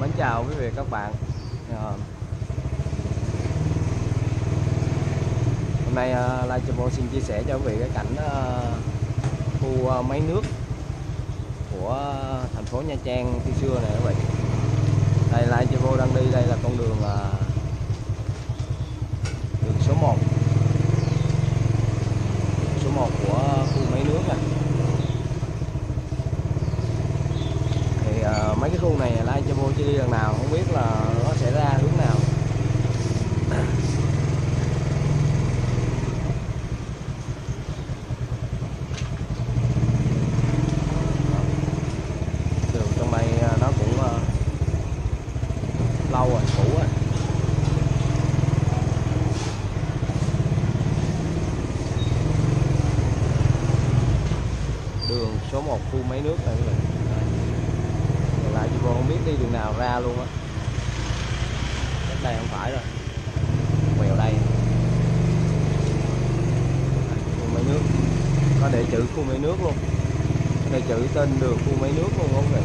Mến chào quý vị các bạn. Hôm nay Lai Chavo xin chia sẻ cho quý vị cái cảnh khu máy nước của thành phố Nha Trang khi xưa này quý vị. Đây Lai Chavo đang đi, đây là con đường đường số 1. Số 1 của khu máy nước này. Thì mấy cái khu này Lai Chavo chưa đi lần nào, không biết là nó sẽ ra hướng nào. Đường trong đây nó cũng lâu rồi, cũ rồi. Đường số 1 khu máy nước này các bạn. Lại Chavo không biết đi đường nào ra luôn á. Cách đây không phải rồi, quẹo đây. Khu máy nước có để chữ khu máy nước luôn, để chữ tên đường khu máy nước luôn không vậy.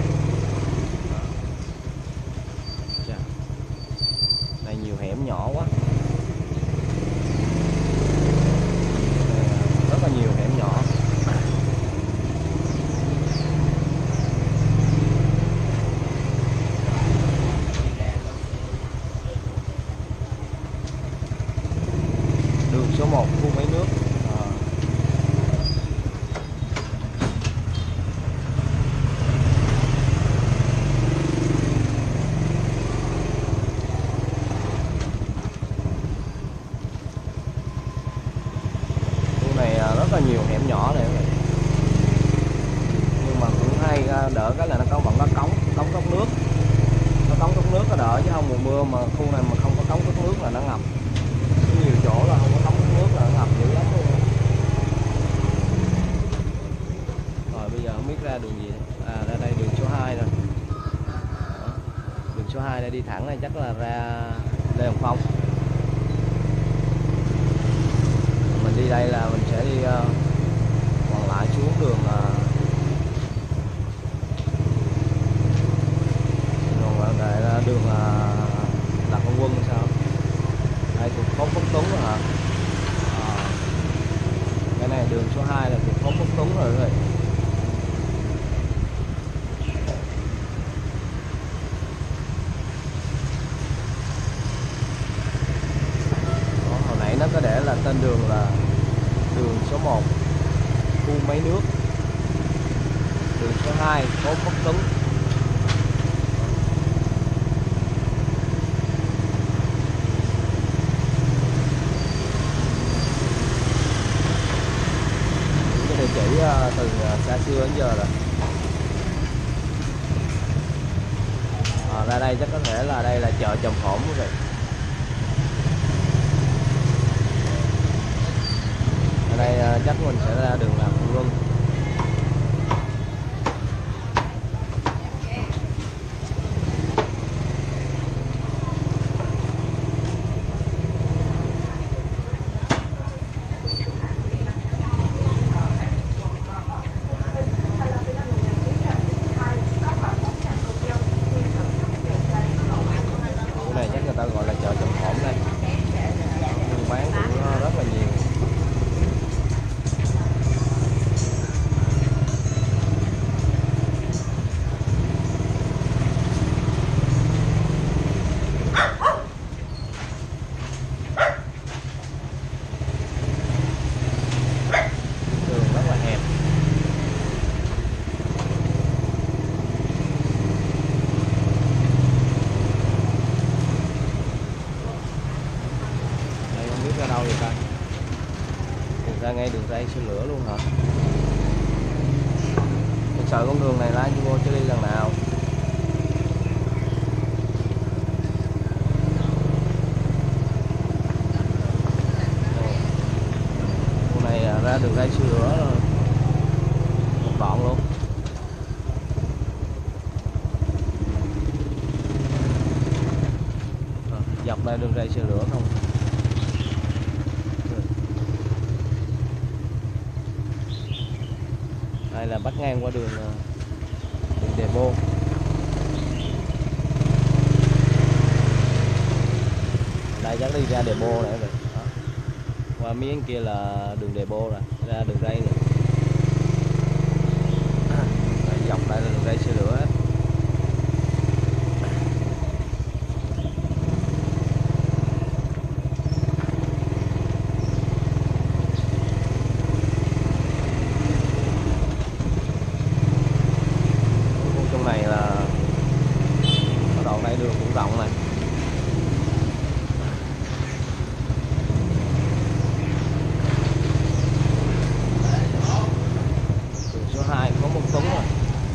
Đây nhiều hẻm nhỏ quá, rất là nhiều hẻm nhỏ. Đường số 1 khu máy nước. Khu này rất là nhiều hẻm nhỏ này, nhưng mà cũng hay đỡ cái là nó vẫn có cống thoát nước. Nó cống thoát nước nó đỡ, chứ không mùa mưa mà khu này mà không có cống thoát nước là nó ngập. Có nhiều chỗ là không có cống thoát nước là nó ngập dữ lắm luôn. Rồi bây giờ không biết ra đường gì đây. Ra đây đường số 2 rồi. Đường số 2 đây đi thẳng này chắc là ra Lê Hồng Phong. Mình đi đây là mình sẽ đi còn lại xuống đường đường Lạc Long Quân hay sao? Đây thuộc phố Phúc Tuấn rồi hả? Cái này đường số 2 là thuộc phố Phúc Tuấn rồi các bạn. Hồi nãy nó có để là tên đường là đường số 1 khu máy nước, đường số 2 phố Phúc Tuấn. Địa chỉ từ xa xưa đến giờ rồi. Ra đây chắc có thể là đây là chợ Trầm Hổm quý vị. Ở đây chắc mình sẽ ra đường Lạc Long Quân. Gọi là chợ Trầm Hổm đây, buôn bán cũng rất là nhiều. Đường rất là hẹp. Ra đâu vậy ta? Ra ngay đường ray xin lửa luôn hả? Thật sự con đường này Lai Chavo chưa đi lần nào. Con này ra đường ray xin lửa rồi. Một đoạn luôn. Dọc đây đường ray xin lửa không? Đây là bắt ngang qua đường Đề Bôn. đi ra depot này rồi. Đó. Qua miếng kia là đường depot rồi, ra đường ray này. Dọc đây là đường ray xe lửa hết. Trong này là đoạn này đường cũng rộng này. Đường số 2 có một túng rồi.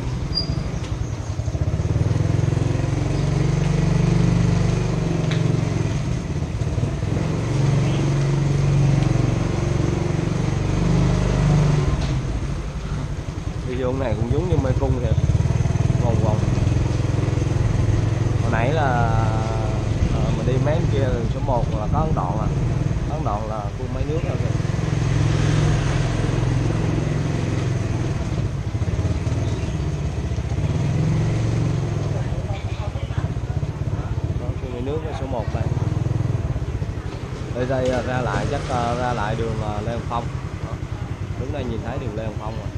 Video này cũng giống như mê cung thiệt, vòng vòng. Hồi nãy là mình đi mấy bên kia đường số 1 là có ấn đoạn à, ấn đoạn là khu máy nước rồi kìa. Đó, khu máy nước số 1 đây. Ở đây ra lại chắc ra lại đường Lê Hồng Phong. Đó. Đứng đây nhìn thấy đường Lê Hồng Phong rồi.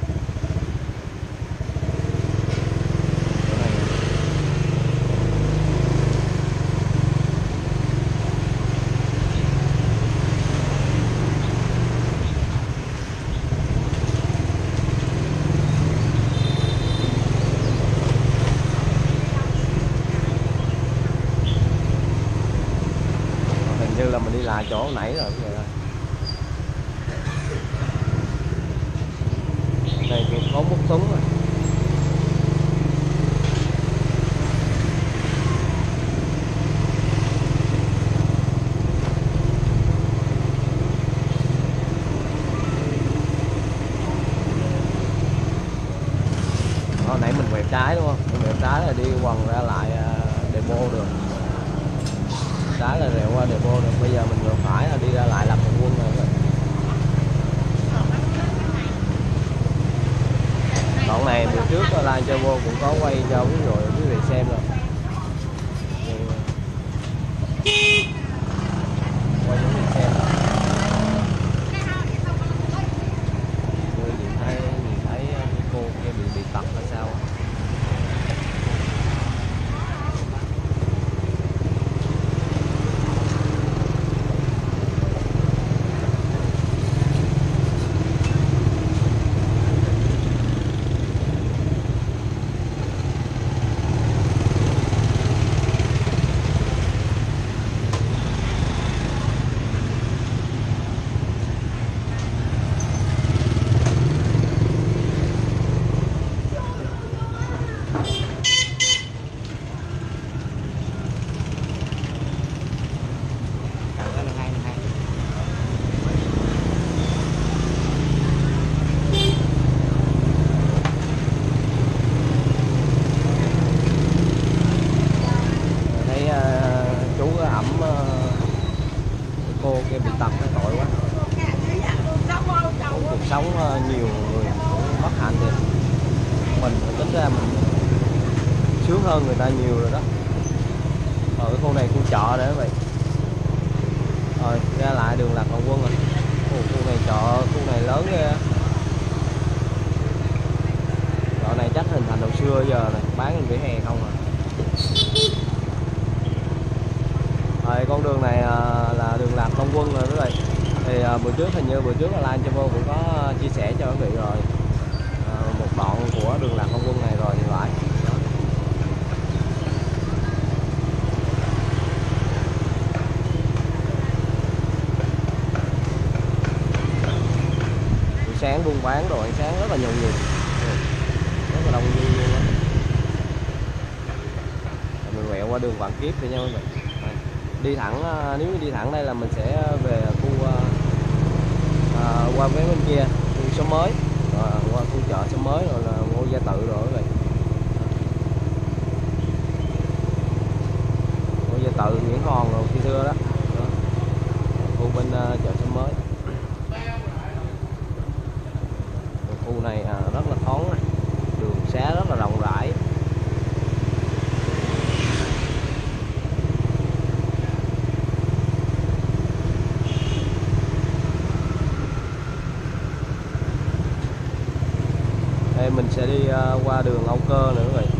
Như là mình đi lại chỗ nãy rồi cái này. Đây cũng có múc súng rồi. Hồi nãy mình quẹo trái đúng không? Mình quẹo trái là đi quần ra lại depot được. Trái là rẹo qua depot được. Bây giờ mình ngược phải là đi ra lại làm quân rồi. Đoạn này bữa trước Live Travel cũng có quay cho quý vị xem rồi. Quay cho quý vị xem. Nhìn thấy cái cô kia bị tật hay sao? Cô kia bị tật cái tội quá. Cuộc sống nhiều người cũng bất hạnh thì mình tính ra mình sướng hơn người ta nhiều rồi đó. Ở cái khu này khu chợ đấy vậy. Rồi ra lại đường Lạc Long Quân rồi. Khu này chợ, khu này lớn ghê. Chợ này chắc hình thành hồi xưa giờ này, bán trên vỉa hè không à. Rồi con đường này là đường Lạc Long Quân rồi quý vị. Thì hình như bữa trước là Live Travel cũng có chia sẻ cho quý vị rồi. Một đoạn của đường Lạc Long Quân này rồi thì phải. Buổi sáng buôn bán đồ ăn sáng rất là nhộn nhịp, rất là đông vui luôn đó. Mình quẹo qua đường Vạn Kiếp thì nha quý vị. Đi thẳng, nếu như đi thẳng đây là mình sẽ về khu qua bên kia khu Xóm Mới, qua khu chợ Xóm Mới rồi là Ngô Gia Tự rồi quý vị. Ngô Gia Tự, Nguyễn Hòn rồi khi xưa đó. Khu bên chợ Xóm Mới. Khu này rất là thoáng, đường xá rất là rộng rãi. sẽ đi qua đường Âu Cơ nữa quý vị.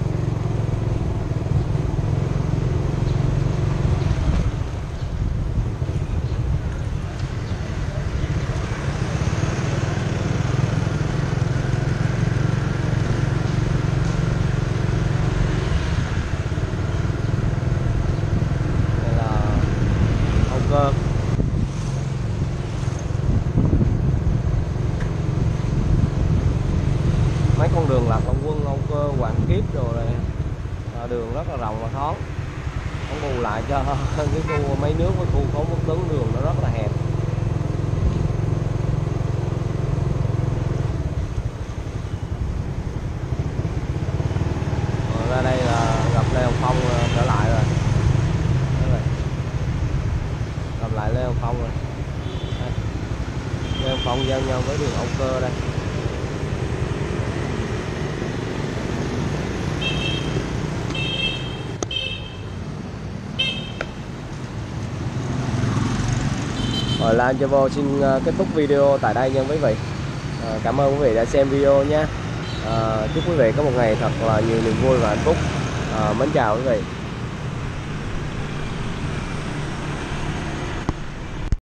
Đây là Âu Cơ. Mấy con đường Lạc Long Quân, Âu Cơ, Hoàng Kiếp rồi này, đường rất là rộng và thoáng, không bù lại cho cái khu Mấy Nước với khu Phố Quốc Tuấn đường nó rất là hẹp. Rồi ra đây là gặp Lê Hồng Phong trở lại rồi. Gặp lại Lê Hồng Phong rồi. Đây. Lê Hồng Phong giao nhau với đường Âu Cơ đây. Rồi Lan Travel xin kết thúc video tại đây nha quý vị. Cảm ơn quý vị đã xem video nhé. Chúc quý vị có một ngày thật là nhiều niềm vui và hạnh phúc. Mến chào quý vị.